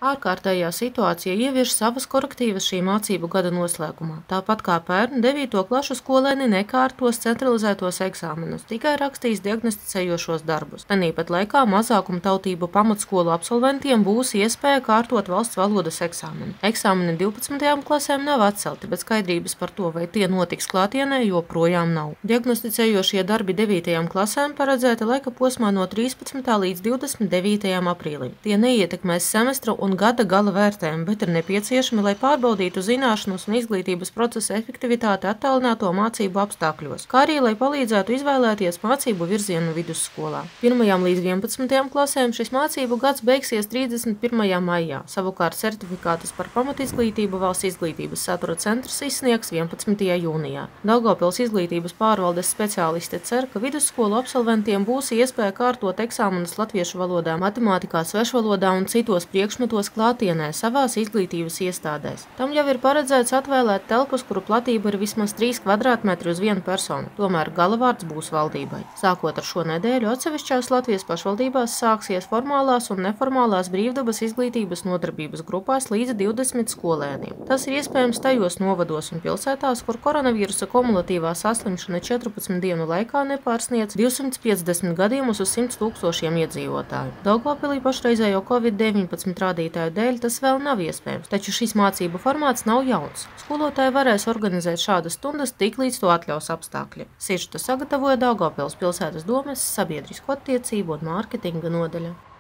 Ārkārtējā situācija ievieš savas korektīvas šī mācību gada noslēgumā. Tāpat kā pērn, 9. klašu skolēni nekārtos centralizētos eksāmenus, tikai rakstīs diagnosticējošos darbus. Tāpat laikā mazākumtautību pamatskolu absolventiem būs iespēja kārtot valsts valodas eksāmenu. Eksāmeni 12. klasēm nav atcelti, bet skaidrības par to, vai tie notiks klātienē, joprojām nav. Diagnosticējošie darbi 9. klasēm paredzēti laika posmā no 13. līdz 29. aprīlim. Tie neietekmēs semestra un gada gala vērtējumu, bet ir nepieciešami, lai pārbaudītu zināšanas un izglītības procesa efektivitāti attālināto mācību apstākļos, kā arī, lai palīdzētu izvēlēties mācību virzienu vidusskolā. 1. līdz 11. klasēm šis mācību gads beigsies 31. maijā, savukārt certifikātus par pamatizglītību Valsts izglītības satura centrs izsniegs 11. jūnijā. Daugavpils izglītības pārvaldes speciāliste cer, ka vidusskolu absolventiem būs iespēja kārtot eksāmenus latviešu valodā, matemātikā, svešvalodā un citos priekšmetos klātienē savās izglītības iestādēs. Tam jau ir paredzēts atvēlēt telpas, kuru platība ir vismaz 3 kvadrātmetri uz vienu personu, tomēr galavārds būs valdībai. Sākot ar šo nedēļu, atsevišķās Latvijas pašvaldībās sāksies formālās un neformālās brīvdabas izglītības nodarbības grupās līdz 20 skolēniem. Tas ir iespējams tajos novados un pilsētās, kur koronavīrusa kumulatīvā saslimšana 14 dienu laikā nepārsniedz 250 gadījumus uz 100 000 iedzīvotāju. Daugavpilī pašreizējo Covid-19 rādītāju dēļ tas vēl nav iespējams, taču šis mācību formāts nav jauns. Skolotāji varēs organizēt šādas stundas tiklīdz to atļaus apstākļi. Sižetu sagatavoja Daugavpils pilsētas domes sabiedrisko attiecību un mārketinga nodaļa.